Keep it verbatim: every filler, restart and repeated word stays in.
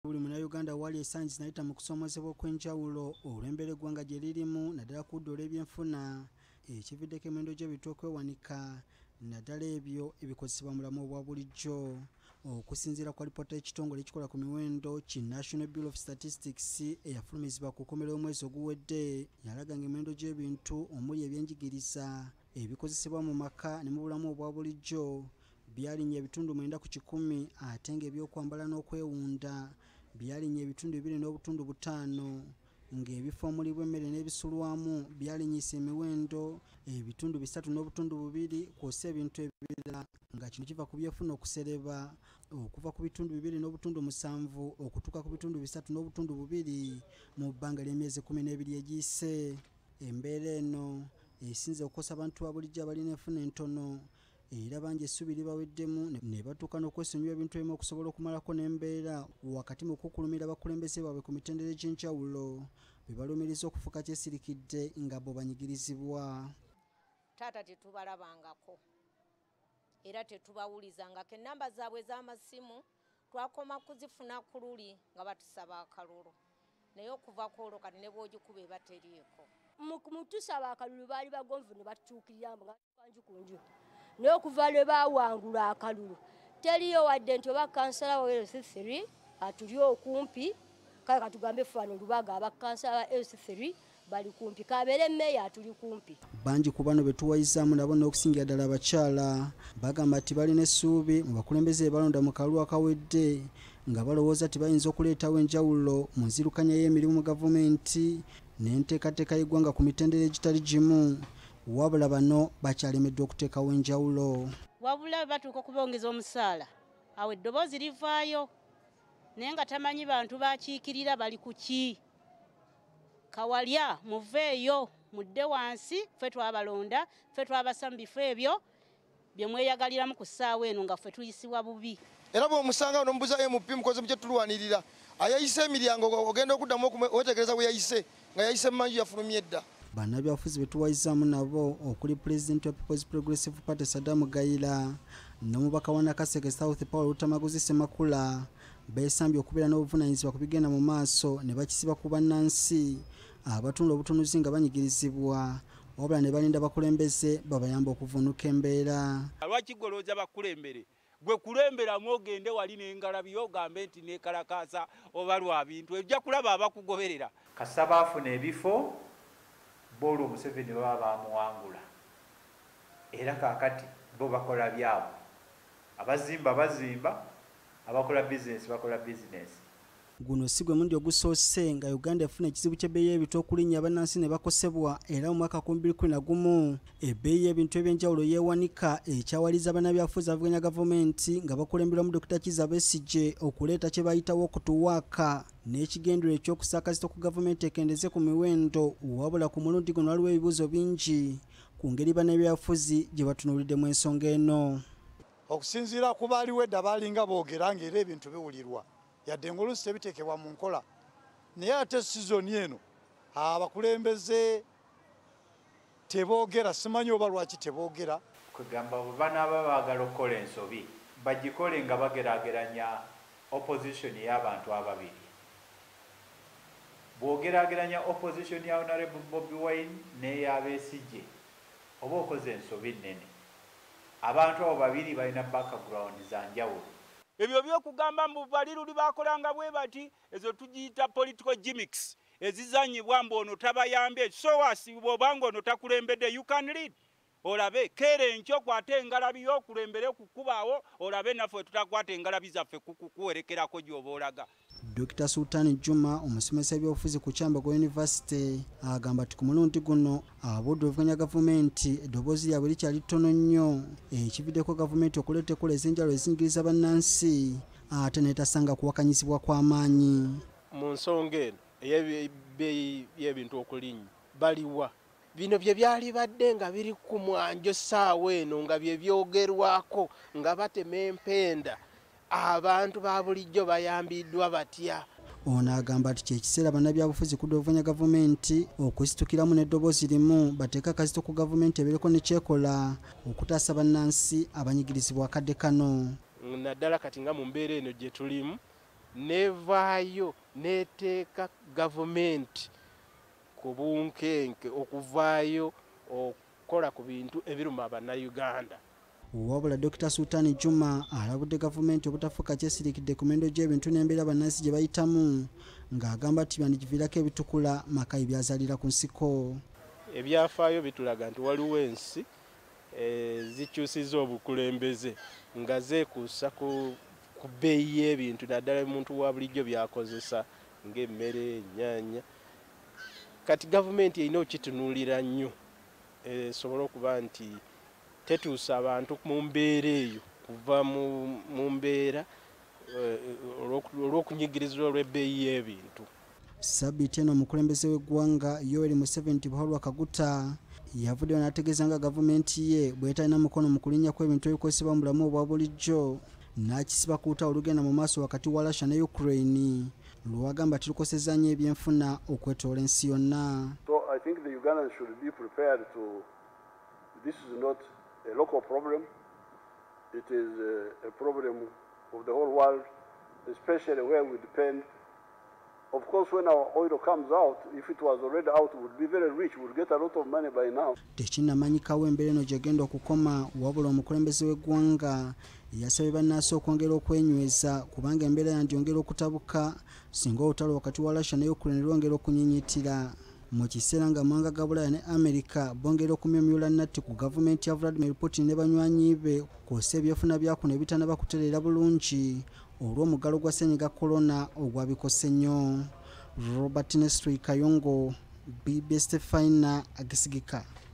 Buli Munnayuganda wali essanyu zinayita mu kusoomoozebwa okw'enjawulo olw'embeera eggwanga gye lirimu naddala ku ludda olw'ebyenfuna ekividdeko emiwendo gy'ebintu okwewanika naddala ebyo ebikozesebwa mu bulamu obwa bulijjo. Okusinziira ku alipoota y'ekitongole ekikola ku miwendo ki National Bureau of Statistics eyafulumizibwa ku kkomerero y'omwezi oguwedde yalaga ng'emiwendo gy'ebintu omuli ebyenjigiriza ebikozesebwa mu maka ne mu bulamu obwa bulijjo byalinnya ebitundu mwenda ku kikumi ate ng'ebyokwambala n'okwewunda byalinnya ebitundu bibiri n'obutundu butaano ng'ebifo omuli bw'emmere n'ebisulwamu byalinnyisa emiwendo ebitundu bisatu n'obutundu bubiri kw'ossa ebintu ebirala nga kino kiva ku byefuna okusereba okuva ku bitundu bibiri n'obutundu musanvu okutuuka ku bitundu bisatu n'obutundu bubiri mu bbanga ly'emyezi kumi n'ebiri egiyise. Embeera eno esinze okukosa abantu ba bulijjo abalina enfuna entono era bangi essubi libaweddemu ne batuuka n'okwesonyiwa ebintu ebimu okusobola okumalako n'embeera wakati mu kukulumira abakulembeze baabwe ku mitendera egy'enjawulo bebalumiriza okufuuka kyesirikidde nga bo banyigirizibwa. Taata tetubalabangako era tetubawulizangako ennamba zaabwe z'amasimu twakoma kuzifuna ku luli nga batusaba akalulu naye okuva ku olwo kati ne bw'ogikuba eba teriiko. Mu tusaba akalulu baali bagonvu ne batutuukirira nga kanju ku nju naye okuva lwe baawangula akalulu teriyo wadde nti oba kansala wa L C three atuli okumpi kale katugambe fano lubaga abakansala ba L C three bali kumpi kabeere meya atuli kumpi. Bangi ku bano betuwayizaamu nabo n'okusingira ddala abakyala bagamba nti balina essuubi mu bakulembeze balonda mu kalulu akawedde nga balowooza nti bayinza okuleetawo enjawulo mu nzirukanya y'emirimu mu gavumenti n'enteekateeka y'eggwanga ku mitendera egitali gimu wabula bano bakyalemeddwa okuteekawo enjawulo. Wabula batuuka okubongeza omusaala awo eddoboozi livaayo naye nga tamanyi bantu bakiikirira bali ku ki. Kawalya muveeyo mudde wansi ffe twabalonda ffe twabasa mu bifo ebyo bye mweyagaliramu ku ssaawa eno nga ffe tuyisibwa bubi. Era bw'omusanga n'omubuuza ye mupi mukozi mu kye tulwanirira ayayise emiryango ogenda okuddamu wetegereza bwe yayise nga yayise mu manju yafulumye edda. Bannabyabufuzi betuwayizaamu nabo okuli President wa People's Progressive Party Sadamu Gayira n'omubaka wa Nakaseke South Paul Lutamaguzi Semakula beesambye okubeera n'obuvunaanyizibwa ku bigenda mu maaso ne bakisiba ku bannansi abatunda obutunuzi nga banyigirizibwa wabula ne balinda bakulembeze babayamba okuvunuka embeera. Lwaki golooza bakulembere gwe kulemberamu ogende wali n'engalabi ogambe nti neekalakaasa oba lwa bintu ejja kulaba abakugoberera. Kasaba afuna ebifo Bolo Museveni baba bamuwangula era kakati bo bakola byabo abazimba bazimba abakola business bakola business. Guno si gwe mundi ogusoose nga Uganda efuna ekizibu ky'ebbeeyi y'ebintu okulinnya bannansi ne bakosebwa era mu mwaka wa bbiri kumi na gumu ebbeeyi y'ebintu eby'enjawulo yeewanika ekyawaliza bannabyabufuzi abavuganya gavumenti nga bakulemberwamu Dokita Kizza Besigye okuleeta kye bayitawo okutuwaaka n'ekigendero ekyokusaakazita ku gavumenti ekendeze ku miwendo wabula ku mulundi guno waliwo ebibuuzo bingi ku ngeri bannabyabufuzi gye batunuuliddemu ensonga eno. Okusinziira ku baaliwo edda baalinga boogera ng'era ebintu biwulirwa yadde ng'oluusi tebiteekebwa mu nkola naye ate sizoni eno abakulembeze teboogera simanyi oba lwaki teboogera. Kugamba bwe banaaba baagala okukola ensobi bagikole nga bageraageranya opposition y'abantu ababiri. Bw'ogeraageranya opposition ya Honorable Bobi Wine n'eya Besigye oba okoze ensobi nnene. Abantu abo babiri balina background za njawulo. Ebyo byokugamba mbu bali luli bakolanga bwe bati ezo tugiyita political gimmicks ezizanyibwa mbono tabayambe so wasibwa bango no takulembedde you can lead olabe kere nkyo kwate engalabi yo kulembere kukubaawo olabe naffe tutakwate engalabi zaffe kukuwerekerako gy'oboolaga. Dokita Sultani Juma omusomesa w'ebyobufuzi ku Kyambogo University agamba nti ku mulundi guno abudde obuvuganya gavumenti eddoboozi lyabwe likyali ttono nnyo ekividdeko gavumenti okuleeta enkola ez'enjawulo ezinyigiriza bannansi ate n'etasanga kuwakanyizibwa kw'amaanyi. Mu nsonga eno ey'ebbeeyi y'ebintu okulinnya baliwa bino bye byali badde nga biri ku mwanjo ssaawa eno nga bye byogerwako nga batema empenda abantu ba bulijjo bayambiddwa batya. Ono agamba nti kyekiseera bannabyabufuzi kudda obuvuganya gavumenti okwesitukiramu n'eddoboozi limu bateeka akazito ku gavumenti ebeereko ne kyekola okutaasa bannansi abanyigirizibwa akadde kano. Naddala kati nga mu mbeera eno gye tulimu nevaayo neteeka gavumenti ku bunkenke okuvaayo okukola ku bintu ebiruma abannayuganda. Wabula Dokita Sultan Juma alabudde gavumenti obutafuuka kyesirikidde ku mendo gy'ebintu n'embeera bannansi gye bayitamu ng'agamba nti byandigiviirako ebitukula maka ebyazaalira ku nsiko. Ebyafaayo bitulaga nti waliwo ensi e, zikyusizza obukulembeze nga zeekuusa ku, ku bbeeyi y'ebintu naddala omuntu wa bulijjo byakozesa ng'emmere, ennyaanya. Kati gavumenti erina okitunuulira nnyo esobole okuba nti tetuusa abantu mu mbeera eyo kuva mu mbeera olw'okunyigirizibwa olw'ebbeeyi y'ebintu. Sabbiiti eno omukulembeze w'eggwanga Yoweri Museveni Buhuru Kaguta yavuddeyo n'ategeeza nga gavumenti ye bw'etalina mukono mu kulinnya kw'ebintu ebikozesebwa mu bulamu obwa bulijjo n'akisiba ku lutalo olugenda mu maaso wakati wa Russia ne Ukraine lwagamba tilukosezza nnyo ebyenfuna okwetoola ensi yonna. So I think the Ugandans should be prepared to, this is not a local problem, it is a, a problem of the whole world, especially where we depend. Of course, when our oil comes out, if it was already out, we would be very rich, we would get a lot of money by now. Tekinnamanyikawo embeera eno gyegenda okukoma wabula omukulembeze w'eggwanga yasabye bannansi okwongera okwenyweza kubanga embeera yandyongera okutabuka singa olutalo wakati wa Russia ne Ukraine lwongera okunyinyittira. Mu kiseera nga amawanga ga Bulaya ne America bongera okumyumyula nnatti ku gavumenti ya Vladimir Putin ne banywanyi be kw'ossa ebyefuna byakuno ebitanaba kutereera bulungi olw'omuggalo gwa ssennyiga corona ogwabikosse nnyo. Robert Nestor Kayongo, B B S K A T, Ageesigika.